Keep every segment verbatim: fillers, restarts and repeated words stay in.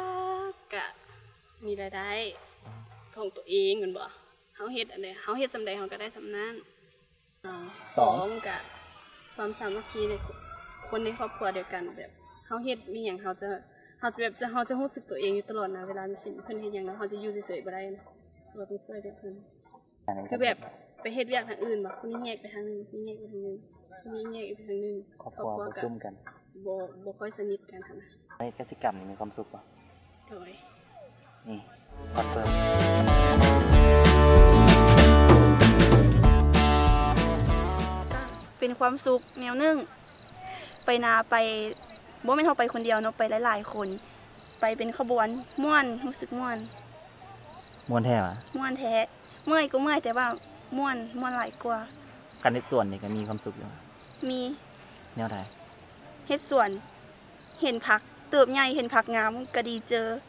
กะมีรายได้ของตัวเองเหมือนบ่เฮาเฮ็ดอันใดเฮาเฮ็ดสำใดเฮาก็ได้สำนั้นสองกะความสามัคคีในคนในครอบครัวเดียวกันแบบเฮาเฮ็ดมีหยังเฮาจะเฮาจะแบบจะเฮาจะรู้สึกตัวเองอยู่ตลอดนะเวลามีเพิ่นเฮ็ดหยังแล้วเฮาจะอยู่เฉยๆบ่ได้นะเราต้องช่วยเพิ่นคือแบบไปเฮ็ดเวียกทางอื่นบ่คนนี้แยกไปทางนึงคนนี้แยกไปทางนึงคนนี้แยกไปทางนึงครอบครัวบ่จุ่มกันบ่บ่ค่อยสนิทกันหั่นน่ะในกิจกรรมนี่มีความสุขป่ะโดยนี่คอนเฟิร์มเป็นความสุขแนวนึงไปนาไปบ่แม่นเฮาไปคนเดียวเนาะไปหลายๆคนไปเป็นขบวนม่วนรู้สึกม่วนม่วนแท้ป่ะม่วนแท้เมื่อยก็เมื่อยแต่ว่าม่วนม่วนหลายกว่าการเฮ็ดสวนนี่ก็มีความสุขอยู่มีแนวใดเฮ็ดสวนเห็นผักเติบใหญ่เห็นผักงามก็ดีเจอ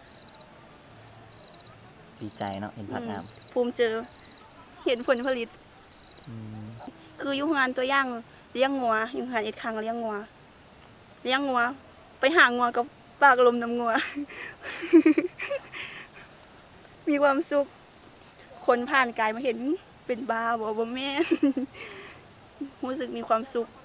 ดีใจเนาะเห็นผักงามภูมิเจอเห็นผลผลิตคืออยู่งานตัวอย่างเลี้ยงงัวอยู่งานเอ็ดคังเลี้ยงงัวเลี้ยงงัวไปหางัวกับปากลมน้ำงัว มีความสุขคนผ่านกายมาเห็นเป็นบ้าบ่บ่แม่รู้สึกมีความสุข